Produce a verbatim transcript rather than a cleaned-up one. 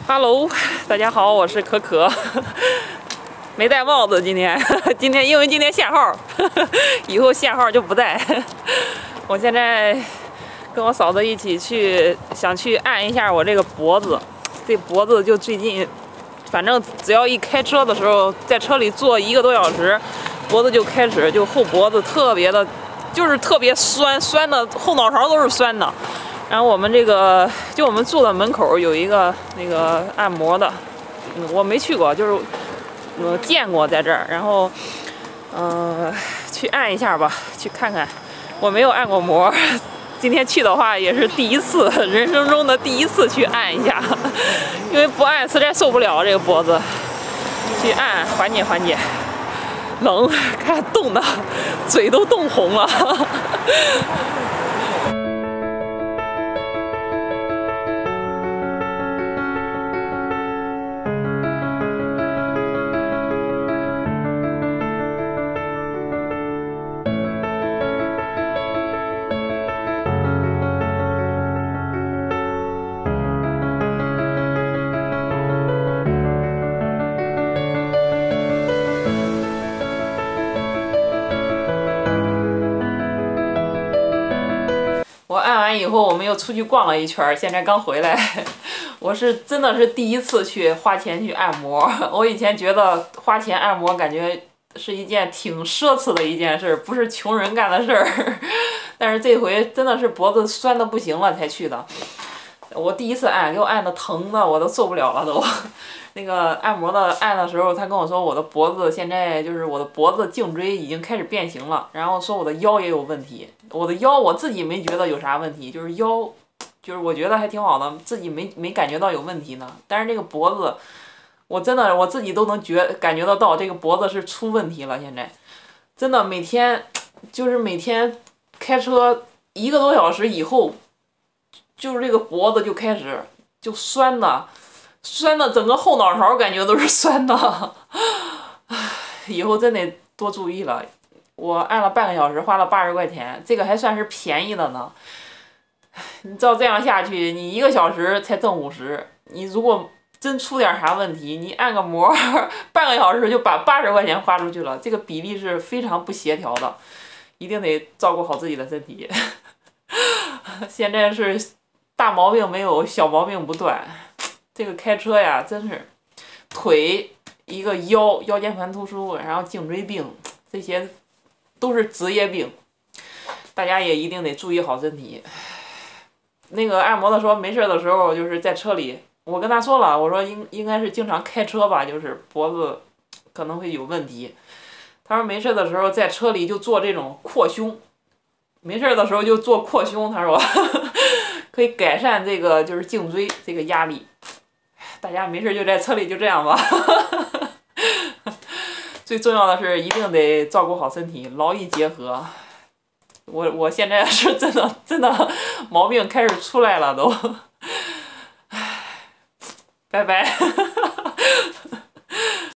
Hello，大家好，我是可可，没戴帽子今天，今天因为今天限号，以后限号就不戴。我现在跟我嫂子一起去，想去按一下我这个脖子，这脖子就最近，反正只要一开车的时候，在车里坐一个多小时，脖子就开始就后脖子特别的，就是特别酸，酸的后脑勺都是酸的。然后我们这个就我们住的门口有一个那个按摩的，嗯，我没去过，就是我见过在这儿，然后嗯、呃、去按一下吧，去看看。我没有按过摩，今天去的话也是第一次，人生中的第一次去按一下，因为不按实在受不了这个脖子，去按缓解缓解。冷，看冻的，嘴都冻红了。我按完以后，我们又出去逛了一圈，现在刚回来。我是真的是第一次去花钱去按摩。我以前觉得花钱按摩感觉是一件挺奢侈的一件事，不是穷人干的事儿。但是这回真的是脖子酸的不行了才去的。我第一次按，给我按的疼的我都受不了了都。那个按摩的按的时候，他跟我说我的脖子现在就是我的脖子颈椎已经开始变形了，然后说我的腰也有问题。我的腰我自己没觉得有啥问题，就是腰，就是我觉得还挺好的，自己没没感觉到有问题呢。但是这个脖子，我真的我自己都能觉感觉得到这个脖子是出问题了。现在真的每天就是每天开车一个多小时以后，就是这个脖子就开始就酸的。酸的整个后脑勺感觉都是酸的，以后真得多注意了。我按了半个小时，花了八十块钱，这个还算是便宜的呢。你照这样下去，你一个小时才挣五十。你如果真出点啥问题，你按个摩，半个小时就把八十块钱花出去了，这个比例是非常不协调的，一定得照顾好自己的身体。现在是大毛病没有，小毛病不断。这个开车呀，真是腿一个腰腰间盘突出，然后颈椎病，这些都是职业病，大家也一定得注意好身体。那个按摩的说没事的时候，就是在车里，我跟他说了，我说应应该是经常开车吧，就是脖子可能会有问题。他说没事的时候在车里就做这种扩胸，没事的时候就做扩胸，他说可以改善这个就是颈椎这个压力。大家没事就在车里就这样吧。最重要的是一定得照顾好身体，劳逸结合。我我现在是真的真的毛病开始出来了都。拜拜。